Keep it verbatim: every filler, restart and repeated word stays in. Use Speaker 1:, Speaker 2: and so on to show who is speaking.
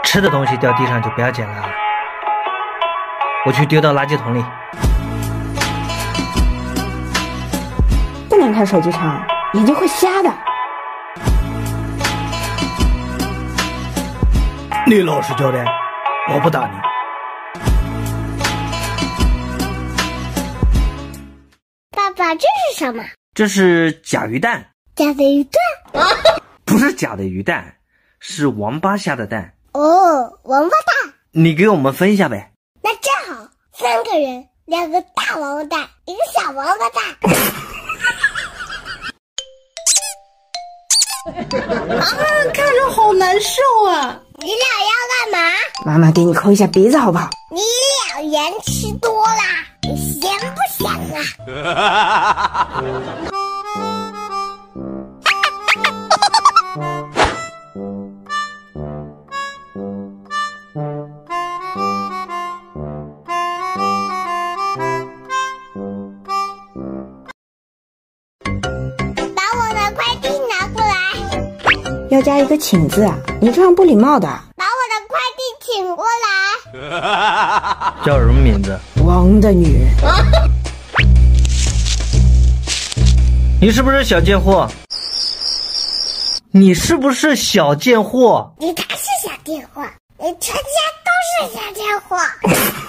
Speaker 1: 吃的东西掉地上就不要捡了，我去丢到垃圾桶里。
Speaker 2: 不能看手机长，眼睛会瞎的。
Speaker 1: 你老实交代，我不打你。
Speaker 3: 爸爸，这是什么？
Speaker 1: 这是甲鱼蛋。
Speaker 3: 假的鱼蛋？
Speaker 1: 不是假的鱼蛋，是王八下的蛋。
Speaker 3: 哦，王八蛋。
Speaker 1: 你给我们分一下呗。
Speaker 3: 那正好，三个人，两个大王八蛋，一个小王八蛋。
Speaker 2: 啊，看着好难受啊！
Speaker 3: 你俩要干嘛？
Speaker 2: 妈妈给你抠一下鼻子好不好？
Speaker 3: 你俩盐吃多啦，你咸不咸啊？把我的快递拿过来。
Speaker 2: 要加一个请字啊，你这样不礼貌的。
Speaker 3: 把我的快递请过来。
Speaker 1: 叫什么名字？
Speaker 2: 王的女。
Speaker 1: 你是不是小贱货？你是不是小贱货？
Speaker 3: 你才是小贱货，你全家都是小贱货。